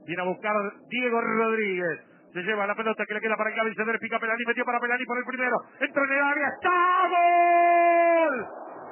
Viene a buscar Diego Rodríguez. Se lleva la pelota que le queda para Gaby Cedrés. Pica Pelani, metió para Pelani por el primero. Entra en el área. ¡Está! ¡Gol!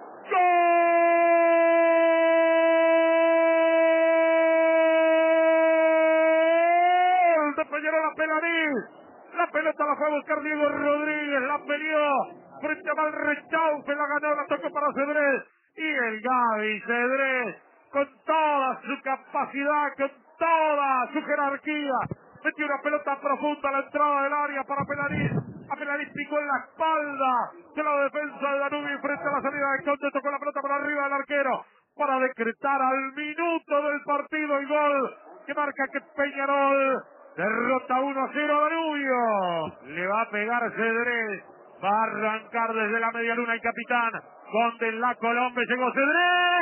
¡Gol! De Peñarol a Pelani. La pelota la fue a buscar Diego Rodríguez. La peleó frente a Malrechaufe. La ganó, la tocó para Cedrés. Y el Gaby Cedrés, con toda su capacidad, con toda su jerarquía, metió una pelota profunda a la entrada del área para Pelani. A Pelani picó en la espalda de la defensa de Danubio frente a la salida de Conde. Tocó la pelota por arriba del arquero para decretar al minuto del partido el gol que marca que Peñarol derrota 1-0 a Danubio. Le va a pegar Cedrés. Va a arrancar desde la media luna el capitán. Conde en la Colombe. Llegó Cedrés.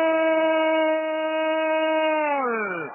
¡Gol!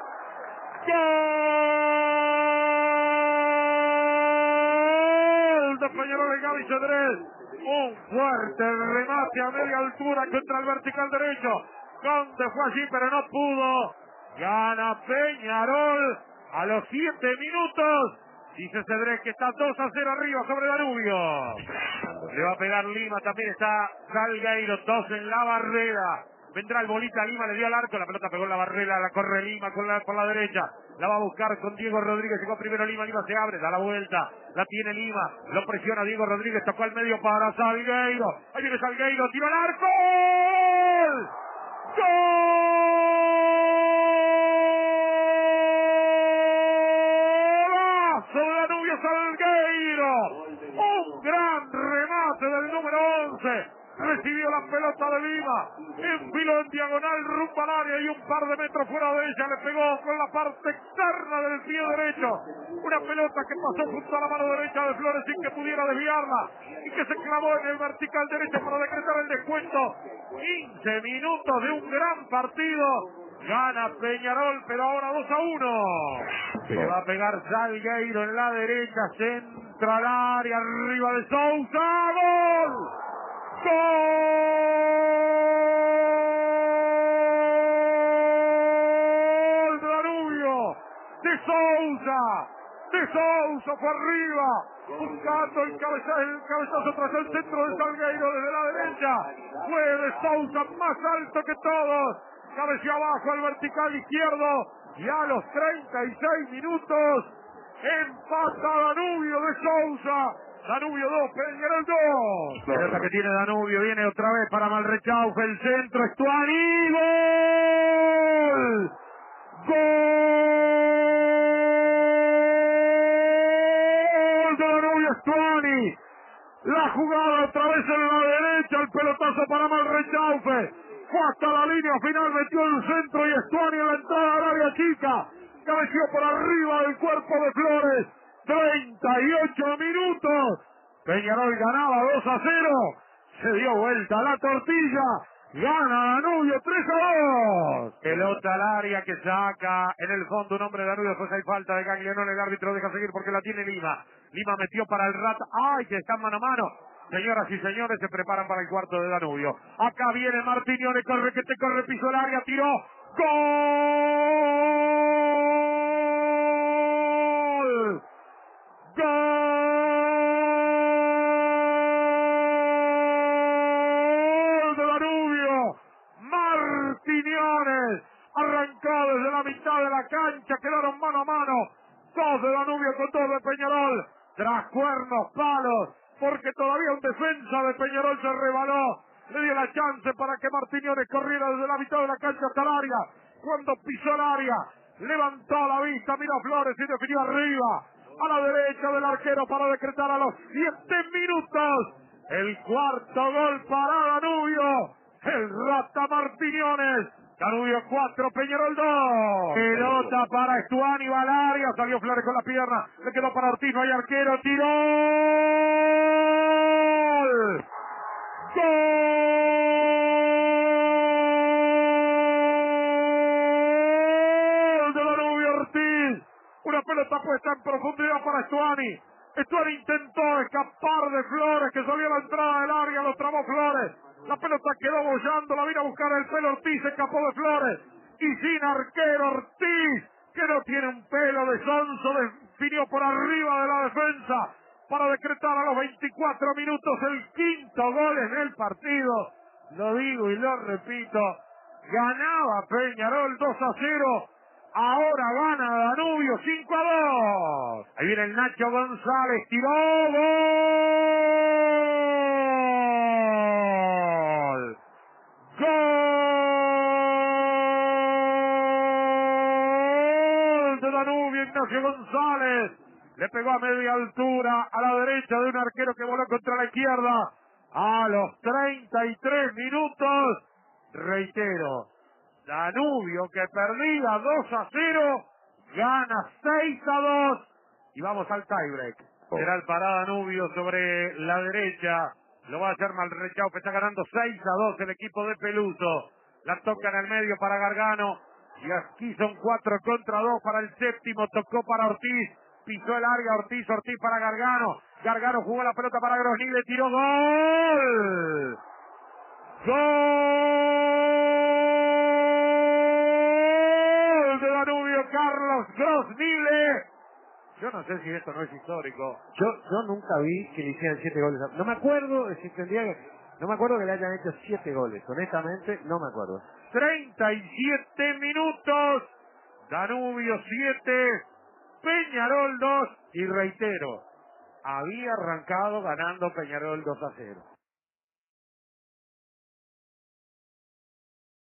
¡Gol! De Peñarol de Gaby Cedrés. Un fuerte remate a media altura contra el vertical derecho. Conde fue allí pero no pudo. Gana Peñarol a los 7 minutos. Dice Cedrés que está 2-0 arriba sobre Danubio. Le va a pegar Lima, también está Salgueiro, 2 en la barrera. Vendrá el bolita Lima, le dio al arco, la pelota pegó en la barrera, la corre Lima por la derecha. La va a buscar con Diego Rodríguez, llegó primero Lima, Lima se abre, da la vuelta, la tiene Lima, lo presiona Diego Rodríguez, tocó al medio para Salgueiro. Ahí viene Salgueiro, tiro al arco. ¡Gol! Salgueiro, un gran remate del número 11, recibió la pelota de Lima, enfiló en diagonal rumbo al área y un par de metros fuera de ella le pegó con la parte externa del pie derecho, una pelota que pasó junto a la mano derecha de Flores sin que pudiera desviarla y que se clavó en el vertical derecho para decretar el descuento. 15 minutos de un gran partido. Gana Peñarol, pero ahora 2-1. Le va a pegar Salgueiro en la derecha, centra al área, arriba de Sousa. ¡Gol! ¡Gol de Danubio! ¡De Sousa! ¡De Sousa fue arriba! Buscando el cabezazo tras el centro de Salgueiro desde la derecha. Fue de Sousa más alto que todos. Cabeció abajo al vertical izquierdo y a los 36 minutos empata Danubio de Sousa. Danubio 2, Peñarol 2. Pelota que tiene Danubio, viene otra vez para Malrechaufe, el centro, Estuani, ¡gol! ¡Gol de Danubio, Estuani! La jugada otra vez en la derecha, el pelotazo para Malrechaufe. Fue hasta la línea final, metió el centro y Estuani en la entrada al área chica. Cabeció por arriba del cuerpo de Flores. 38 minutos. Peñarol ganaba 2-0. Se dio vuelta la tortilla. Gana Danubio 3-2. Pelota al área que saca en el fondo un hombre de Danubio. Después hay falta de Gaglianón. El árbitro deja seguir porque la tiene Lima. Lima metió para el Rata. ¡Ay, que están mano a mano! Señoras y señores, se preparan para el cuarto de Danubio. Acá viene Martinione, corre que te corre, piso el área, tiró. ¡Gol! ¡Gol de Danubio! Martinione arrancó desde la mitad de la cancha, quedaron mano a mano. 2 de Danubio con 2 de Peñarol. Tras cuernos, palos, porque todavía un defensa de Peñarol se rebaló, le dio la chance para que Martinione corriera desde la mitad de la cancha hasta el área. Cuando pisó el área, levantó la vista, miró a Flores y definió arriba, a la derecha del arquero para decretar a los 7 minutos el cuarto gol para Danubio. El Rata Martinione. Danubio 4, Peñarol 2. Pelota para Estuani, va al área, salió Flores con la pierna, le quedó para Ortiz, no hay arquero, tiró. ¡Gol! ¡Gol de Danubio Ortiz! Una pelota puesta en profundidad para Estuani. Estuani intentó escapar de Flores, que salió a la entrada del área, lo trabó Flores. La pelota quedó bollando, la vino a buscar el pelo Ortiz, se escapó de Flores. Y sin arquero Ortiz que no tiene un pelo de sonso, definió por arriba de la defensa para decretar a los 24 minutos el quinto gol en el partido. Lo digo y lo repito, ganaba Peñarol 2-0, ahora gana Danubio 5-2. Ahí viene el Nacho González, tiró, gol. Gol de Danubio, Ignacio González. Le pegó a media altura a la derecha de un arquero que voló contra la izquierda. A los 33 minutos, reitero, Danubio, que perdía 2-0, gana 6-2 y vamos al tiebreak. Será el parada Danubio sobre la derecha. Lo va a hacer Malrechaupe, está ganando 6-2 el equipo de Peluso. La toca en el medio para Gargano. Y aquí son 4 contra 2 para el séptimo. Tocó para Ortiz. Pisó el área Ortiz para Gargano. Gargano jugó la pelota para Grosni, le tiró, gol. Gol de Danubio, Carlos Grosnile. Yo no sé si esto no es histórico. Yo nunca vi que le hicieran 7 goles. No me acuerdo si tendría que... No me acuerdo que le hayan hecho 7 goles. Honestamente, no me acuerdo. 37 minutos. Danubio 7. Peñarol 2. Y reitero, había arrancado ganando Peñarol 2-0.